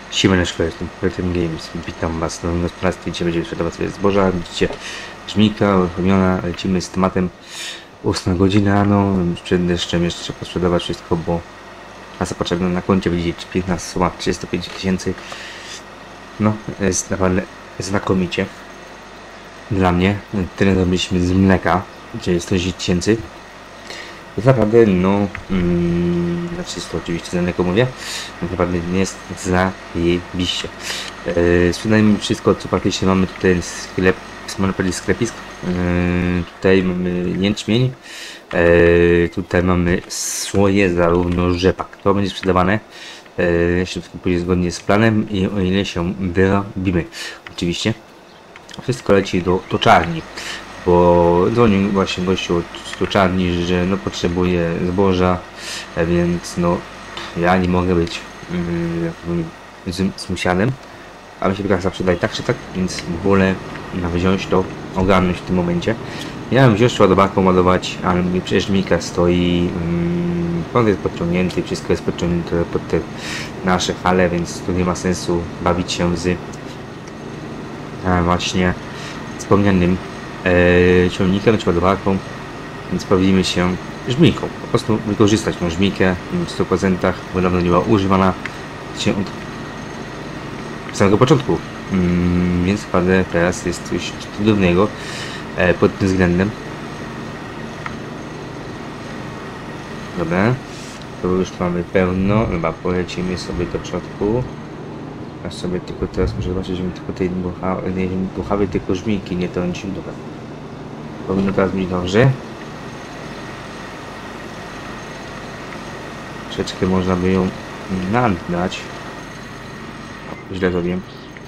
Siemaneczko, jestem Projektem Games. Witam was w nowym gospodarstwie. Dzisiaj będziemy sprzedawać sobie zboża. Widzicie, żmijka uruchomiona. Lecimy z tematem. 8 godzina rano. Przed deszczem jeszcze trzeba posprzedawać wszystko, bo kasa potrzebna na koncie. Widzicie, 15 suma 305 tysięcy. No, jest naprawdę znakomicie. Dla mnie. Tyle zrobiliśmy z mleka, gdzie jest 110 tysięcy. Jest naprawdę, no, znaczy to oczywiście za mleko mówię, naprawdę nie jest zajebiście. Sprzedajemy wszystko, co praktycznie mamy tutaj sklep, można powiedzieć sklepisk. Tutaj mamy jęczmień, tutaj mamy słoje, zarówno rzepak. To będzie sprzedawane, jeśli wszystko pójdzie zgodnie z planem i o ile się wyrobimy. Oczywiście wszystko leci do toczarni. Bo dzwonił właśnie gościu od stoczarni, że no potrzebuje zboża, więc no ja nie mogę być sąsiadem, ale się kasa sprzedaje tak czy tak, więc wolę wziąć to, ogarnąć w tym momencie. Ja bym wziąć ładowarką ładować, ale przecież Mika stoi, prąd jest podciągnięty, wszystko jest podciągnięte pod te nasze hale, więc tu nie ma sensu bawić się z właśnie wspomnianym ciągnikiem czy ładowarką, więc bawimy się żmijką. Po prostu wykorzystać tą żmijkę w 100%, bo dawno nie była używana się od samego początku, więc naprawdę teraz jest coś cudownego pod tym względem. Dobra, to już mamy pełno, chyba polecimy sobie do przodku. A sobie tylko teraz muszę zobaczyć, żebym tylko tej buchawy, tylko żmijki nie trącił. Dobra. Powinno teraz być dobrze. Troszeczkę można by ją naddać. Źle zrobiłem.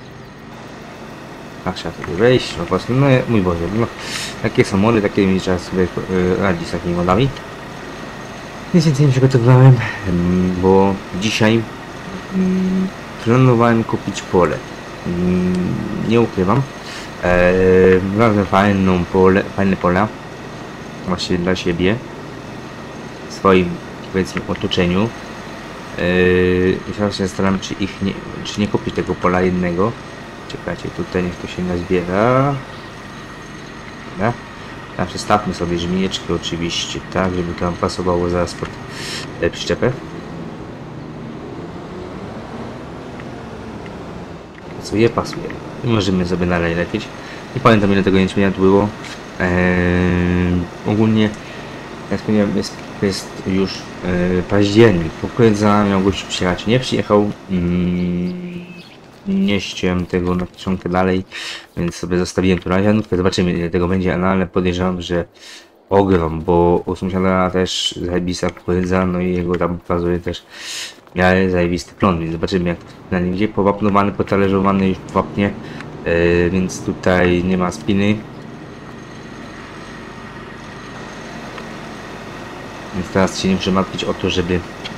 A trzeba sobie wejść, po prostu, no mój Boże, no takie są mody, takie mi trzeba sobie radzić z takimi modami. Nic więcej nie przygotowałem, bo dzisiaj planowałem kupić pole. Nie ukrywam. Bardzo fajne pola właśnie dla siebie w swoim, powiedzmy, otoczeniu. Teraz się zastanawiam, czy nie kupić tego pola jednego. Czekajcie, tutaj niech to się nazbiera. Dobra. Tam przestawmy sobie żmijeczki oczywiście, tak, żeby to nam pasowało zaraz pod przyczepę. Pasuje. I możemy sobie dalej lecieć. Nie pamiętam, ile tego jęczmienia tu było. Ogólnie, jak wspomniałem, jest już październik. Kukurydza miał gościu przyjechać. Nie przyjechał. Nie ściąłem tego na kieszonkę dalej, więc sobie zostawiłem tu razianówkę. Zobaczymy, ile tego będzie, no, ale podejrzewam, że ogrom, bo u sąsiada też zajebista kukurydza, no i jego tam pokazuje też miarę zajebisty plon, więc zobaczymy, jak na nim będzie powapnowany, potalerzowany już wapnie, więc tutaj nie ma spiny. Więc teraz się nie muszę martwić o to, żeby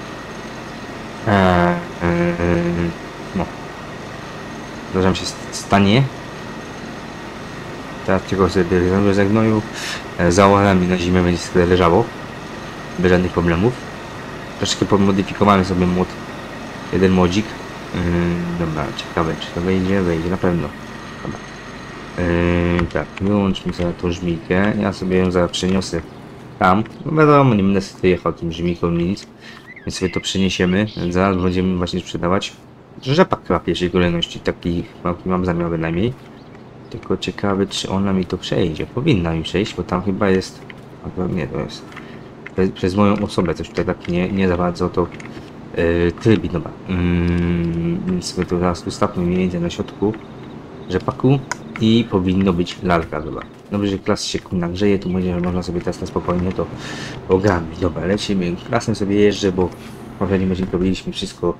no, zdarzam się stanie. Teraz tylko sobie ze gnoju zaorami na zimę będzie sobie leżało bez żadnych problemów. Troszeczkę pomodyfikowałem sobie młot, jeden młodzik. Dobra, ciekawe, czy to wejdzie? Wejdzie na pewno. Dobra. Tak, wyłączmy sobie tą żmijkę. Ja sobie ją zaraz przeniosę tam. No wiadomo, nie będę sobie jechał tym żmijką nic, więc sobie to przeniesiemy. Zaraz będziemy właśnie sprzedawać rzepak chyba w pierwszej kolejności. Taki mam zamiar bynajmniej. Tylko ciekawy, czy ona mi to przejdzie. Powinna mi przejść, bo tam chyba jest... Nie, to jest... Przez moją osobę coś tutaj tak nie za bardzo to trybi, dobra. Więc sobie to zaraz ustawmy mniej więcej na środku rzepaku i powinno być lalka, dobra. Dobrze, że klas się nagrzeje, to będzie, że można sobie teraz na spokojnie to ogarnąć. Dobra, lecimy. Klasem sobie jeżdżę, bo w poprzednim odcinku robiliśmy wszystko.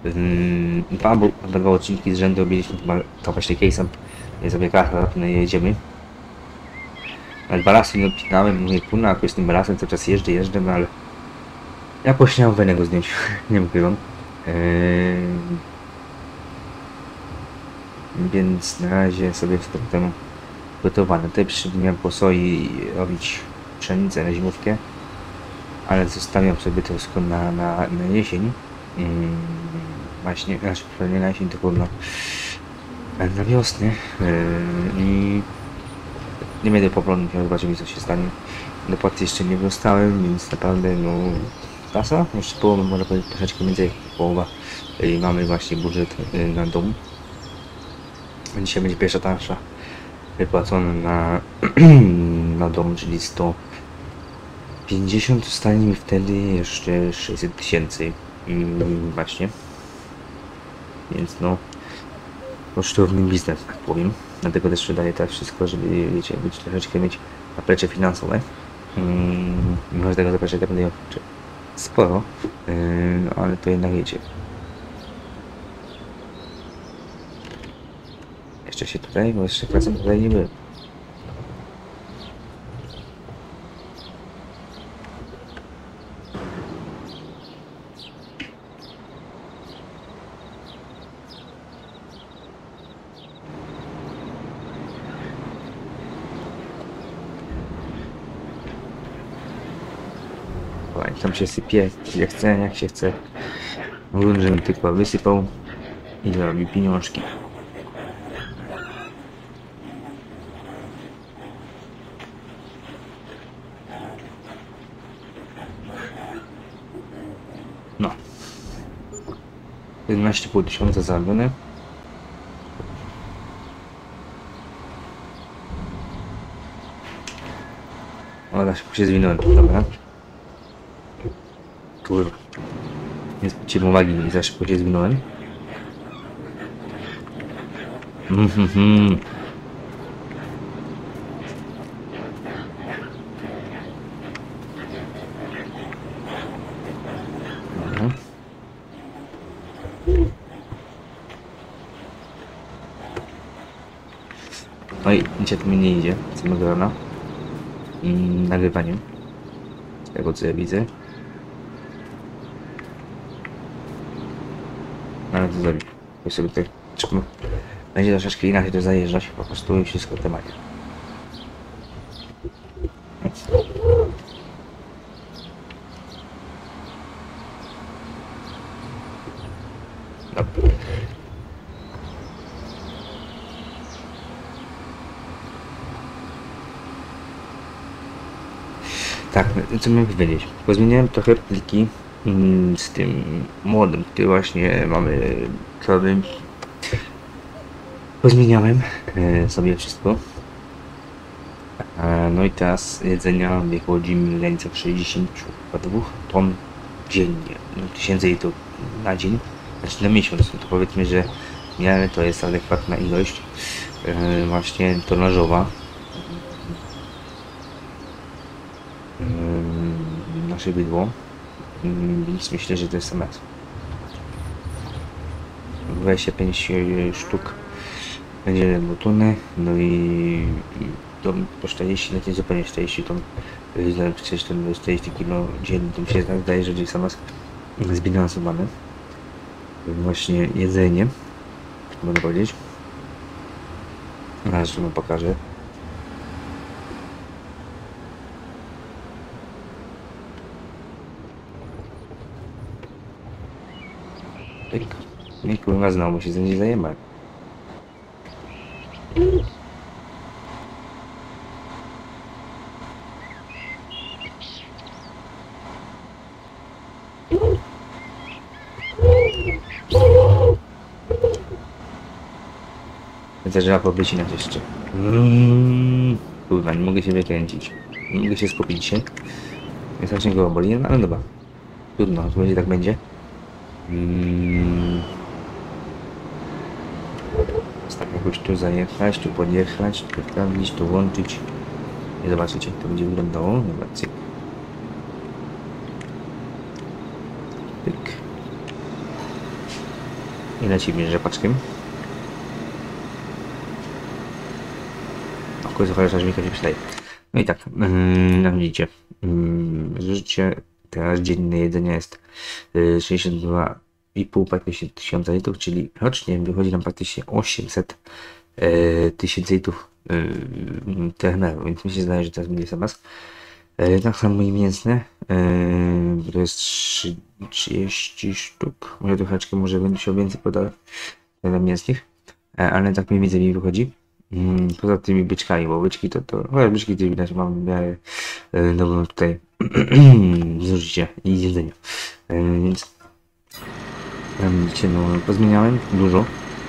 Dwa odcinki z rzędu robiliśmy chyba to właśnie case'em. Więc sobie klasem jedziemy. Balasy nie odpinałem, mówię, kurna, jak z tym balasem cały czas jeżdżę, no ale ja pośmiałem fajnego go zdjąć, nie ukrywam. Więc na razie sobie jestem gotowany. Tutaj miałem po soi robić pszenicę na zimówkę, ale zostawiam sobie to wszystko na jesień. właśnie, nie na jesień, tylko na wiosnę. I nie będę poplątał, zobaczymy co się stanie. Dopłaty jeszcze nie dostałem, więc naprawdę no kasa, jeszcze połowę, można powiedzieć troszeczkę więcej jak połowa. I mamy właśnie budżet na dom. Dzisiaj będzie pierwsza tarsza wypłacona na, na dom, czyli 150, zostanie mi wtedy jeszcze 600 tysięcy właśnie. Więc no kosztowny biznes, tak powiem. Dlatego też sprzedaję tak wszystko, żeby wiecie, być troszeczkę mieć zaplecze finansowe. Może tego zaplecza będę sporo, no, ale to jednak wiecie. Jeszcze się tutaj, bo jeszcze klasem tutaj nie byłem. Tam się sypie, jak się chce. Mówię, żebym tylko wysypał i zarobił pieniążki. No. 11,5 tysiąca zarobione. O, da się zwinąłem, dobra. Kurwa. Nie zwróciłem uwagi, nie za szybko się zwinąłem. Dobra. No i dzisiaj to mi nie idzie, z samego rana. Nagrywaniem. Z tego co ja widzę. Ale to zrobić. Ja sobie tutaj będzie troszeczkę inaczej to zajeżdżać, po prostu i wszystko w temacie. Dobra. Tak, co miałem powiedzieć? Pozmieniałem trochę pliki z tym modem, który właśnie mamy problem. Pozmieniałem sobie wszystko. No i teraz jedzenia wychodzi mi w granicach 62 ton dziennie. 1000 litrów na dzień, znaczy na miesiąc. No to powiedzmy, że w miarę to jest adekwatna ilość właśnie tonażowa. Nasze bydło, więc myślę, że to jest sens. 25 sztuk będzie butuny, no i to po 40, no to zupełnie 40 ton, przecież ten 40 kg dziennie, to mi się zdaje, że jest sens zbilansowane. Właśnie jedzenie, mogę powiedzieć. Raz wam pokażę. Nie kurwa, znowu się nie zajebać. Też trzeba powycinać jeszcze. Kurwa, nie mogę się wykręcić. Nie mogę się skupić się. Nie strasznie go boli, ale dobra. Trudno, to będzie tak będzie. Tak jakoś tu zajechać, tu podjechać, tu wprawić, tu włączyć. I zobaczycie, jak to będzie wyglądało. Dobra, cyk. Tyk. I lecimy rzepaczkiem. W końcu chociaż aż mi to się przydaje. No i tak, jak widzicie, życie teraz dzienne jedzenia jest 62,5 praktycznie tysiąca litrów, czyli rocznie wychodzi nam praktycznie 800 tysięcy litrów termeru, więc mi się zdaje, że teraz będzie sams. Tak samo i mięsne, bo to jest 30 sztuk, może troszeczkę, może będę się więcej podał mięsnych, ale tak mniej więcej mi wychodzi. Poza tymi byczkami, bo byczki chociaż byczki to widać, mam w miarę dobrą tutaj zużycie i jedzenia, więc widzicie, no pozmieniałem dużo.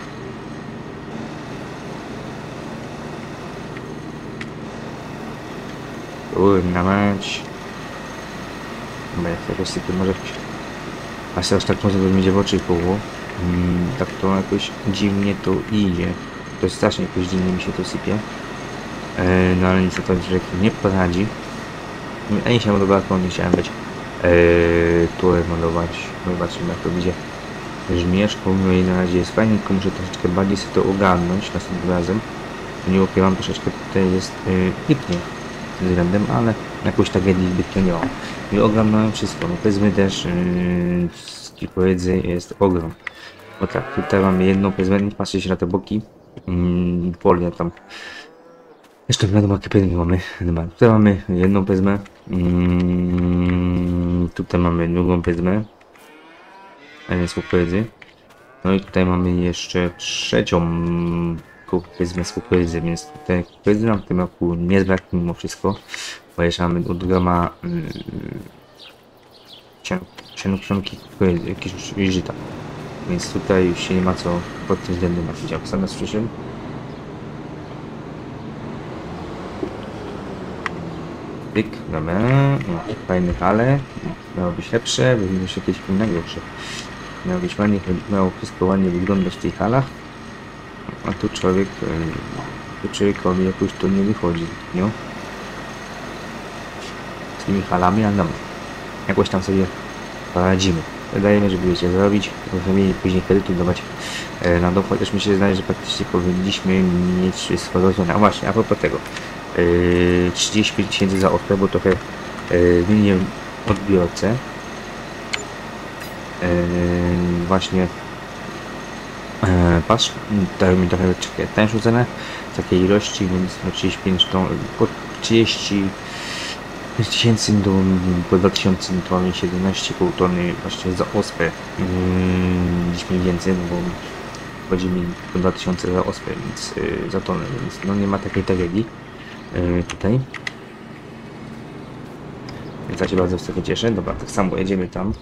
Kurna mać. Chyba jak jakoś sypie, może jakoś... Aż tak może to będzie w oczy koło. Tak to jakoś dziwnie to idzie. To strasznie jakoś dziwnie mi się to sypie. No ale niestety człowiek nie poradzi. Ja nie chciałem do balkonu, nie chciałem być tu remontować. No zobaczymy jak to będzie brzmieszką. No i na razie jest fajnie, tylko muszę troszeczkę bardziej sobie to ogarnąć następnym razem. Nie ukrywam, troszeczkę tutaj jest pięknie tym względem, ale jakoś tragedii zbytnio nie ma. I ogarnąłem wszystko. No powiedzmy też powiedzy jest ogrom. No tak, tutaj mamy jedną, powiedzmy, patrzcie się na te boki. Polia tam. Jeszcze wiadomo jakie pędy mamy. Tutaj mamy jedną pezmę. Tutaj mamy drugą pezmę. Z kukurydzy. No i tutaj mamy jeszcze trzecią pezmę z kukurydzy, więc tutaj kukurydzy nam w tym roku nie zbraknie mimo wszystko. Bo jeszcze mamy od groma cienki kukurydzy, jakieś żyta. Więc tutaj już się nie ma co pod tym względem martwić. Jak sam nas przyszedł. Pyk, dobra, no, fajne hale, miało być lepsze, powinno się jakieś innego gorsze. Miało być ładnie, miało wszystko ładnie wyglądać w tych halach, a tu człowiekowi jakoś to nie wychodzi, nie? Z tymi halami, ale dobra, jakoś tam sobie poradzimy. Wydaje mi się, że będziecie zrobić, możemy później kredytu dawać na dom, chociaż mi się zdaje, że praktycznie powinniśmy mieć wszystko rozwiązane. A właśnie, a propos tego. 35 000 za ospę, bo trochę wymienię odbiorcę. Właśnie patrz, dają mi trochę tańszą cenę takiej ilości, więc no 35 to po 30 tysięcy do po 2000 to mamy 17,5 tony właśnie za ospę. Gdzieś mniej więcej, bo chodzi mi po 2000 za ospę, więc za tonę, więc no nie ma takiej tragedii. Tutaj. Więc ja się bardzo z tego cieszę. Dobra, tak samo jedziemy tam.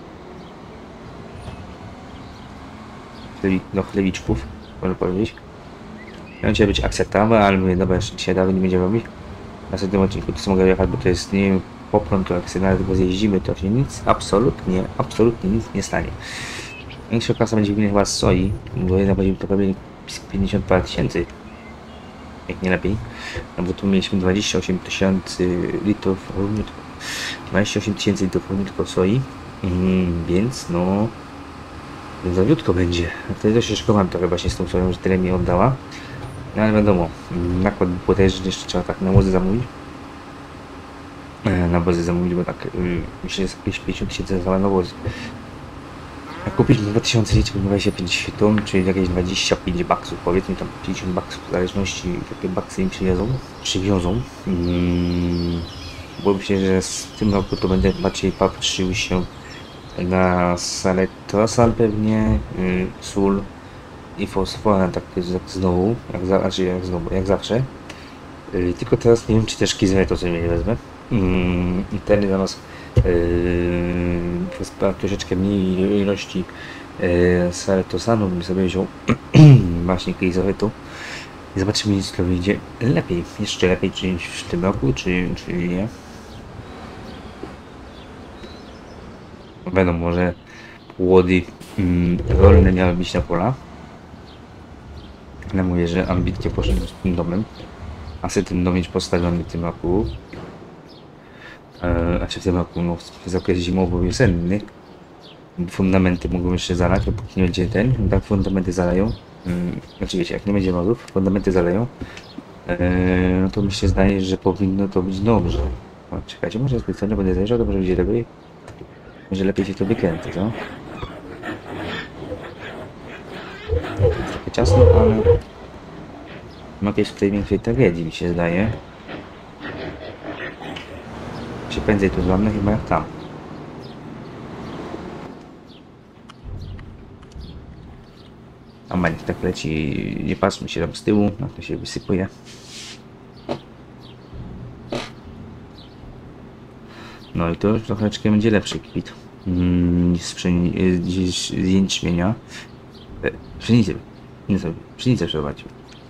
Do chlewiczków, można powiedzieć. Miał być akcja trawa, ale mówię, dobra, jeszcze dzisiaj trawy nie będziemy robić. Na następnym odcinku to co mogę jechać, bo to jest, nie wiem, poprąd, to jak sobie nawet go zjeździmy, to się nic, absolutnie nic nie stanie. Większa klasa będzie winna chyba z soi, bo jedna będzie to prawie 50 parę tysięcy. Jak nie lepiej, no bo tu mieliśmy 28 000 litrów równiutko, 28 000 litrów równiutko soi, więc no zawiutko będzie. Wtedy też się szykowałem trochę właśnie z tą soją, że tyle mi oddała, no ale wiadomo, nakład potężny, jeszcze trzeba tak nawozy zamówić, bo tak myślę, że jest jakieś 50 000 za nawozy. Jak kupić 2000 litrów 25 ton, czyli jakieś 25 baksów, powiedzmy tam 50 baksów, w zależności jakie baksy im przywiozą. Bo myślę, że w tym roku to będę bardziej patrzył się na saletosan pewnie, sól i fosfor, tak znowu, jak zawsze. Tylko teraz nie wiem, czy też kizmy sobie nie wezmę. I ten zamiast troszeczkę mniej ilości saletosanu bym sobie wziął właśnie kizretu i zobaczymy, czy to wyjdzie lepiej, jeszcze lepiej czy w tym roku, czy nie. Wiadomo, że płody rolne miały być na pola, ale mówię, że ambitnie poszedłem z tym domem, a sobie ten dom mieć postawiony w tym roku. A czy w tym roku, no, jest okres zimowo-wiosenny, fundamenty mogą jeszcze zalać, dopóki nie będzie ten, tak fundamenty zaleją, znaczy wiecie, jak nie będzie mrozów, fundamenty zaleją, no to mi się zdaje, że powinno to być dobrze. O, czekajcie, może specjalnie będę zajrzał, to może będzie lepiej, może lepiej się to wykręca, co? Jest trochę ciasno, ale ma jakieś w tej większej tragedii, mi się zdaje. prędzej to zwlonne chyba jak tam. A Manik tak leci, nie patrzmy się tam z tyłu, no to się wysypuje. No i to już troszeczkę będzie lepszy kwit niż z jęczmienia. Pszenicę przeprowadził.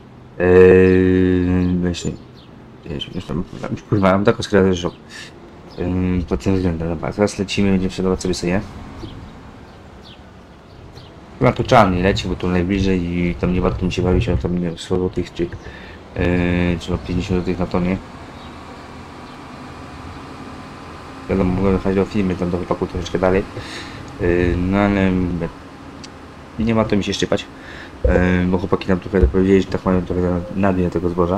Właśnie, kurwa, mam taką skrawę, że pod tym względem. Dobra, teraz lecimy, będziemy sprzedawać sobie soję. Chyba to czarny leci, bo tu najbliżej i tam nie warto mi się bawić o tam, nie wiem, 100 zł czy 50 zł na tonie. Wiadomo, mogę jechać do firmy, tam do wypaku troszeczkę dalej. No ale nie ma to mi się szczypać, bo chłopaki nam trochę powiedzieli, że tak mają trochę nadmiar tego zboża.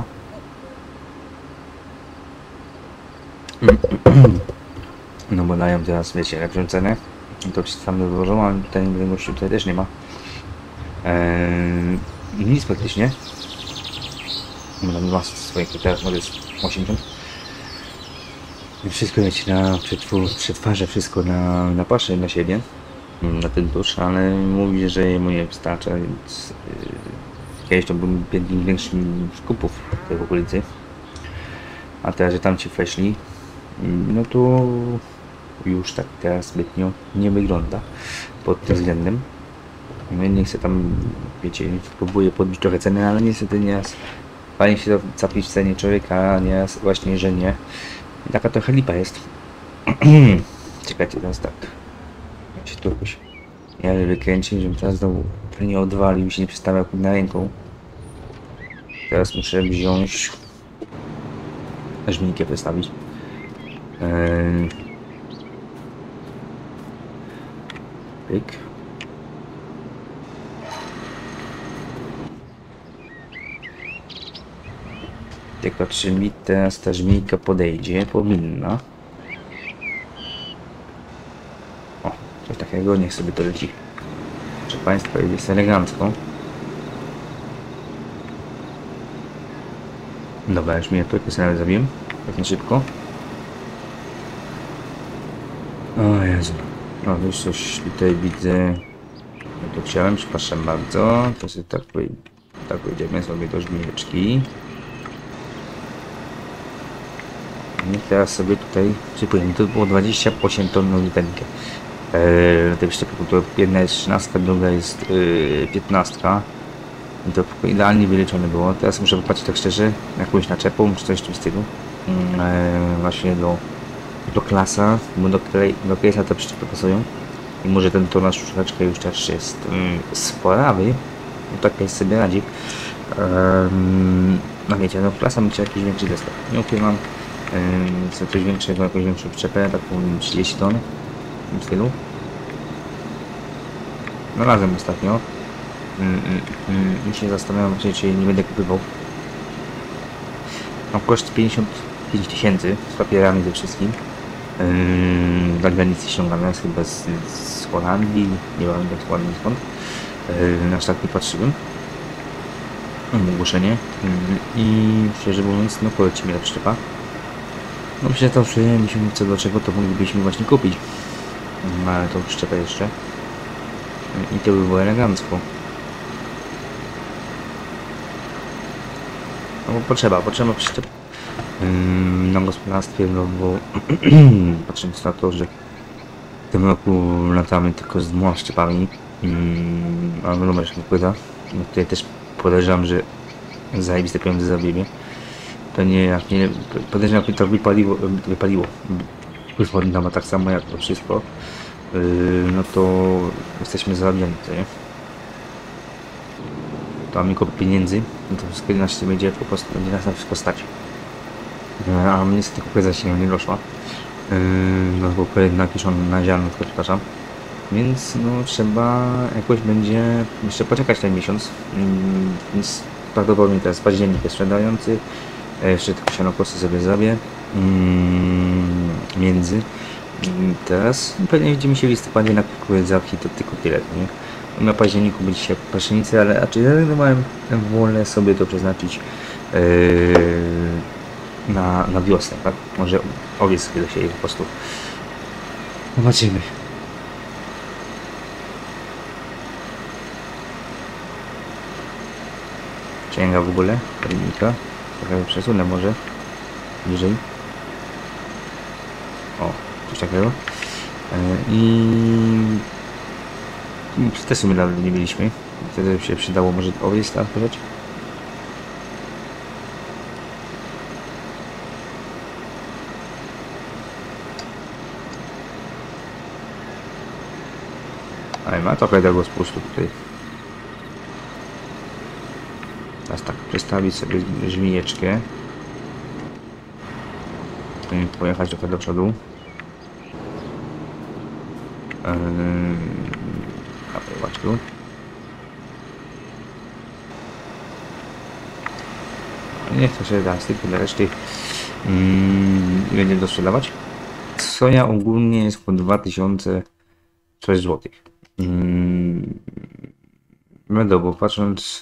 No bo dają teraz, wiecie, lepszą cenę. To sam zbożą, ale tutaj gościu tutaj też nie ma. Nic praktycznie. Ma swoje kryteria, może jest 80. I wszystko wiecie, przetwarza wszystko na paszę dla siebie, na ten tusz, ale mówi, że mu nie wystarcza, więc kiedyś to był jednym z większych skupów w tej okolicy, a teraz, że tam ci weszli, no to już tak teraz zbytnio nie wygląda pod tym względem. Nie chcę tam, wiecie, próbuję podbić trochę ceny, ale niestety nieraz fajnie się to capić w cenie człowieka, a nieraz właśnie, że nie. I taka trochę lipa jest. Czekajcie, teraz tak. Ja się tu jakoś wykręcił, żebym teraz znowu nie odwalił i się nie przestawiał na ręką. Teraz muszę wziąć żmijkę wystawić. Pyk. Jak patrzymy, teraz ta żmijka podejdzie, powinna. O, coś takiego, niech sobie to leci. Proszę Państwa, jest elegancko. Dobra, już mnie tylko sobie nawet zrobiłem, tak nie szybko. O Jezu. No, już coś tutaj widzę. No to chciałem, przepraszam bardzo. To sobie tak pójdziemy sobie do żmijeczki. I teraz sobie tutaj przypłyniemy. To było 28 ton na literkę. Na tej przyczepie to jedna jest 13, druga jest 15. I to idealnie wyliczone było. Teraz muszę popatrzeć tak szczerze, jakąś naczepą czy coś w tym stylu. Właśnie do klasa, bo do której na te przyczepy pasują. I może ten tonaż troszeczkę już też jest sporawy. No tak jest sobie radzi. No wiecie, no klasa mi jakiś większy zestaw. Nie ukrywam. Chcę coś większego, jakąś większą przyczepę, taką 30 ton w tym stylu. No razem ostatnio. I się zastanawiam właśnie, czy nie będę kupował. Mam koszt 55 000 z papierami ze wszystkim. Dla granicy ściągane jest chyba z Holandii, nie wiem dokładnie skąd. Na start nie patrzyłem. Ogłoszenie. I szczerze mówiąc, no poleci mi ta przyczepa. No myślę, że to przyjęli się co do czego to moglibyśmy właśnie kupić. Ale tą przyczepę jeszcze. I to by było elegancko. No bo potrzeba przyczep na gospodarstwie, no bo patrząc na to, że w tym roku latamy tylko z dwoma przyczepami, a numer się wpływa, no tutaj też podejrzewam, że zajebiste pieniądze zabijemy. To nie, podejrzewam, że to wypaliło. Wypaliło ma tak samo jak to wszystko, no to jesteśmy zarabiani, to nie? To mamy kopę pieniędzy, no to wszystko nas będzie po prostu, będzie nas na wszystko stać. A mnie z tego kwestia się nie doszła. No bo napiszą na ziarno, przepraszam. Więc no trzeba jakoś będzie jeszcze poczekać ten miesiąc. Więc prawdopodobnie teraz październik jest sprzedający. Jeszcze tylko sianokosy sobie zrobię. Między. Teraz pewnie widzimy się w listopadzie na kukurydzawki, to tylko tyle, nie? Na październiku będzie się paszenicy, ale raczej zrezygnowałem wolę sobie to przeznaczyć na wiosnę, tak? Może owiec chwilę się po prostu. Zobaczymy. Sięga w ogóle, pojemnika. Trochę przesunę może bliżej. O, coś takiego. I też sobie nawet nie mieliśmy. Wtedy się przydało może owiec tam porzeć. Ale ma trochę tego spustu tutaj. Teraz tak, przestawić sobie żmijeczkę. Pojechać trochę do przodu. Zobacz tu. Nie chcę się dać tylko na reszty. Będzie dosprzedawać. Soja ogólnie jest po 2006 zł. Wiadomo, patrząc...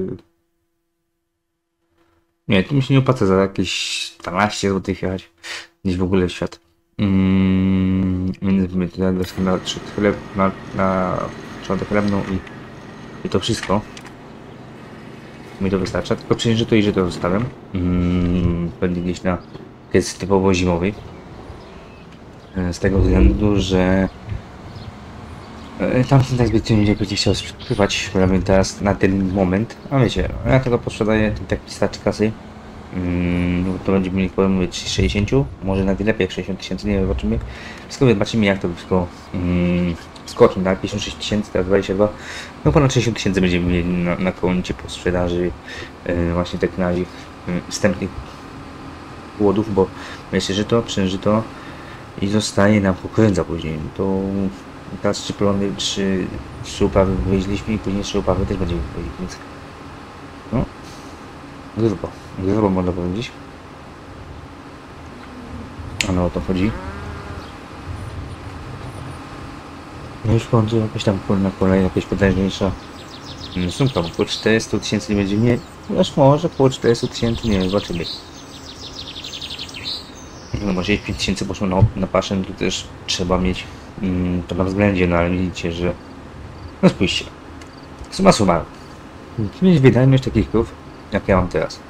Nie, to mi się nie opłaca za jakieś 12 zł jechać. Gdzieś w ogóle w świat. Więc my tutaj dostaniemy chleb na trzodę chlebną i to wszystko. Mi to wystarcza, tylko przyjrzyj i że to zostawiam. Będzie gdzieś na jest typowo zimowy. Z tego względu, że tamten tak zbytnio będzie chciał spływać teraz na ten moment. A wiecie, ja tego posprzedaję, tak wystarczy kasy. To będzie mieli mówić 60, może nawet lepiej jak 60 tysięcy, nie wiem, zobaczymy. Wszystko zobaczymy jak to wszystko skocznie, tak? 56 tysięcy, teraz 22, no ponad 60 tysięcy będziemy mieli na koncie po sprzedaży właśnie tak na wstępnych płodów, bo myślę, że to przeżyto i zostaje nam pokręca później. To teraz 3 plony, 3 uprawy wyjeździliśmy i później 3 uprawy też będziemy wyjeździć, więc no, grubo można powiedzieć. Ale o to chodzi. No już w końcu jakaś tam na kolej, jakaś potężniejsza sumka, bo po 400 tysięcy nie będzie mnie, aż może po 400 tysięcy, nie wiem, zobaczymy. No może 5 tysięcy poszło na paszę, to też trzeba mieć to na względzie, no ale widzicie, że no spójrzcie, summa summarum, mieć wydajność takich krów, jak ja mam teraz.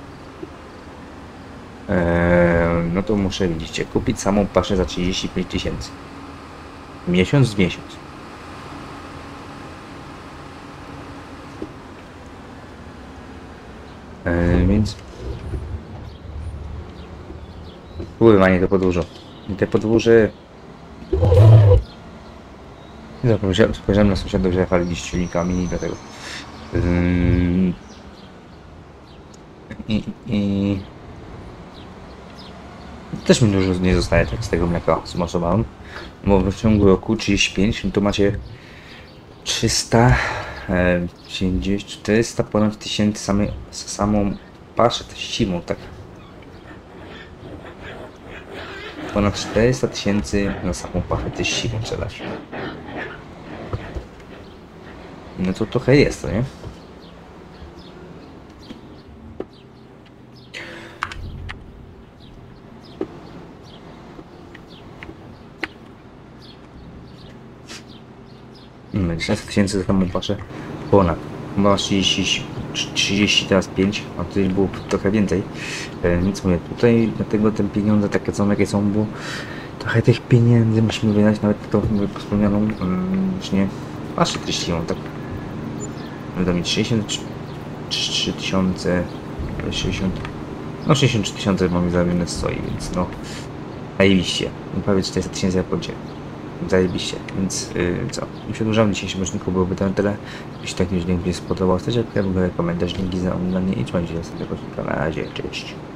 No to muszę, widzicie, kupić samą paszę za 35 tysięcy. Miesiąc w miesiąc. Więc pływanie to podwórze. I te podwórze... Spojrzałem na sąsiadów, że jechali gdzieś silnikami i dlatego. Też mi dużo nie zostaje tak z tego mleka zmasowałem, bo w ciągu roku 35, no to macie 400 ponad tysięcy samą paszę siwą, tak? Ponad 400 tysięcy na samą paszę też siwą sprzedać. No to trochę jest, to nie? No, 16 tysięcy za samą paszę ponad. Masz 30, teraz 5, a tutaj było trochę więcej. Nic mówię, tutaj dlatego te pieniądze takie są jakie są, bo trochę tych pieniędzy musimy wydać, nawet to wspomnianą właśnie paszę treściwą, tak. Będą mieć 63 tysiące, 63 tysiące mamy zarobione z soi, więc no zajebiście, prawie 400 tysięcy na koncie. Zajebiście, więc co? Nie przedłużam w dzisiejszym odcinku, byłoby to na tyle. Jeśli taki odcinek mi się spodobał, chcecie, w ogóle komentarz, linki za oglądanie i trzymajcie się na następnym odcinku. Na razie, cześć.